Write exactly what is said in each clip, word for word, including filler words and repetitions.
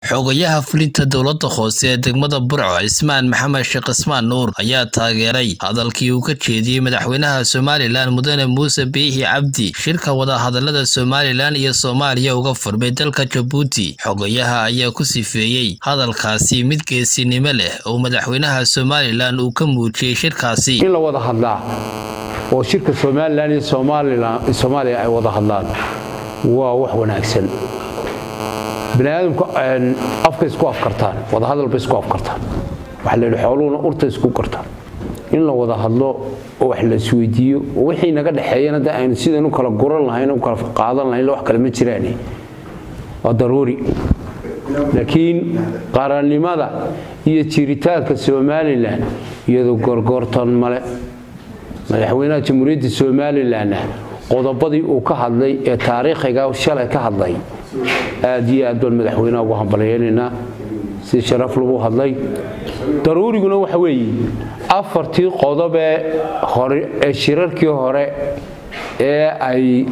xogayaha fulinta dowladda hoose ee degmada Burco Ismaan Maxamed Sheekh Ismaan Nuur ayaa taageeray hadalkii uu ka jeediyay madaxweynaha Soomaaliland Mudane Muuse Biixi Cabdi shirka wada hadallada Soomaaliland iyo Soomaaliya uga furmay dalka Djibouti. Xogayaha ayaa ku sifeeyay hadalkaasi mid geesinimo leh oo madaxweynaha Soomaaliland uu ka muujiyay shirkaasi in la wada hadlaa oo shirka Soomaaliland iyo Soomaaliland Soomaaliya ay wada hadlaan waa wax wanaagsan. binaadamku aan afka isku afkartaan wada hadal bay isku afkartaan waxa la yiraahdo xooluhuna urta isku kartaan in la wada hadlo oo wax la isweydiiyo wixii naga dhaxeeyana da aynu sidaan u kala guran lahayn oo kala qaadan lahayn wax kale ma jiraan waa daruuri laakiin qaranimada iyo jiritaanka Soomaaliland iyadoo gorgortan male madaxweynaha jamhuuriyadda Soomaaliland qodobadii uu ka hadlay ee taariikhiga shalay ka hadlay aad iyo aad baan madaxweynaha ugu hambalyeynaa si sharaf lagu hadlay daruuriguna waxa weeye afartii qodob ee hore ee shirarkii hore ee ay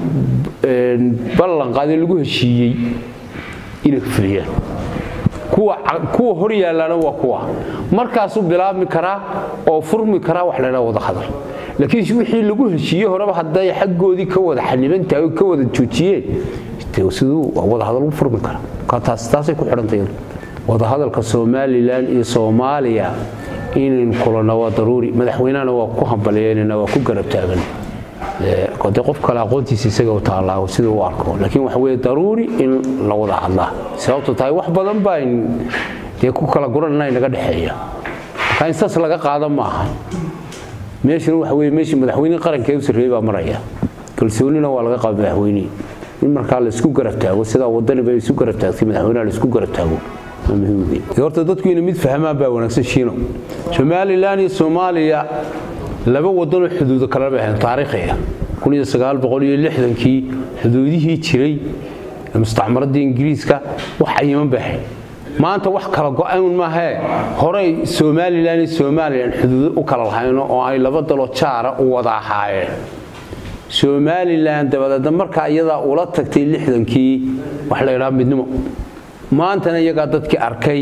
ballan qaadeen lagu heshiiyay inay fuliyaan kuwa kuwa hor yaalana waa kuwa markaas uu bilaabmi kara oo furmi kara wax la wada hadal laakiin wixii lagu heshiiyay horeba haday xagoodii ka wada xanibantaa ka wada joojiyeen sidoo wada hadal u furmi kara ka taas taas ku xirantay wada hadalka Soomaaliland iyo Soomaaliya in kulana waa daruuri madaxweynahana waa ku hambalyeynaa waa ku garab taagan ee qodob qof kala aqoontiisa isaga u taalaa sidoo uu arko laakiin waxa weeye daruuri in la wada hadlaa sababtoo tahay wax badan baa in ee ku kala guranay naga dhaxeeya ka intaas laga qaadan ma aha meesha waxa weeye meesha madaxweynaha qaranka uu sareeyay maraya kalsoonina waa laga qaabay madaxweynaha in marka la isku garab taago sida wadani bay isku garab taagtay madaxweynaha la isku garab taago muhiim ah horta dadku inay mid fahmaan baa wanaagsan shiino Soomaaliland iyo Soomaaliya laba wadan oo xuduud kala baahan taariikhiga kun iyo sagaal boqol iyo lixdan kii xuduudihii jiray mustacmaradii Ingiriiska wax ayman baahan maanta wax kala go'an ma aha hore Soomaaliland iyo Soomaaliland xuduud u kala lahayn oo ay laba dalo jaara u wada ahaayeen Soomaaliland dabada marka iyada ula tagtay lixdan kii wax la yiraahdo midnimo maantana iyaga dadkii arkay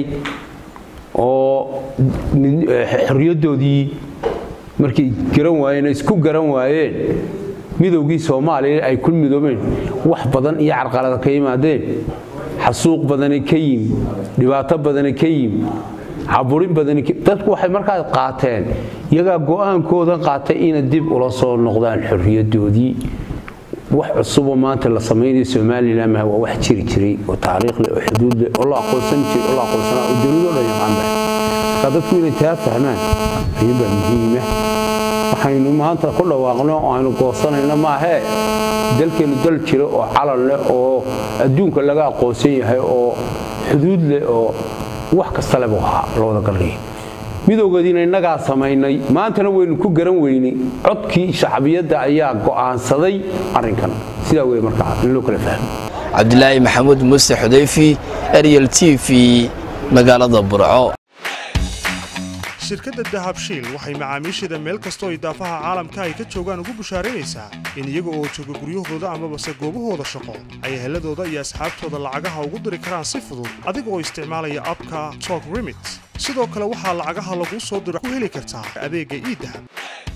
oo xorriyadoodii markii garan waayeen isku garan waayeen midowgii Soomaaliya ay ku midoobeen wax badan iyo carqalad ka yimaadeen xasuuq badan ka yim dhibaato badan ka yim caburin badan dadku waxay markaa qaateen iyaga go'aankooda qaatay in dib ula soo noqdaan xorriyadoodii wax cusub oo maanta la sameeyay Soomaaliland ma waa wax jiri jiray oo taariikh leh oo xuduud leh oo la aqoonsan jiray oo la aqoonsan oo dawladda la yaqaan ka dadku inay taa fahmaan ayay muhiim ah waxaynu maanta ku dhawaaqno oo aynu goosanayna ma aha dalkeenu dal jiro oo calan leh oo adduunka laga aqoonsan yahay oo xuduud leh oo wax kasta leh waxa loo wada galay midowgadiina inaga sameeynay maantana waynu ku garan weynay codkii shacbiyada ayaa go'aansaday arinkan sida way markaa in loo kala fahmo Cabdilaahi Maxamuud Muuse Xudayfi Ariel T V magaalada Burco shirkadda Dahabshiil waxay macaamiisheeda meel kasta oo idaafaha caalamka ay ka joogaan ugu bushaarinaysaa in iyaga oo jooga guryahooda ama bas goobahooda shaqo ay heladooda iyo asxaabtooda lacagaha ugu diri karaan si fudud adiga oo isticmaalaya abka Talk Remit sidoo kale waxa lacagaha lagu soo diro ku heli kartaa adeega e-Dahab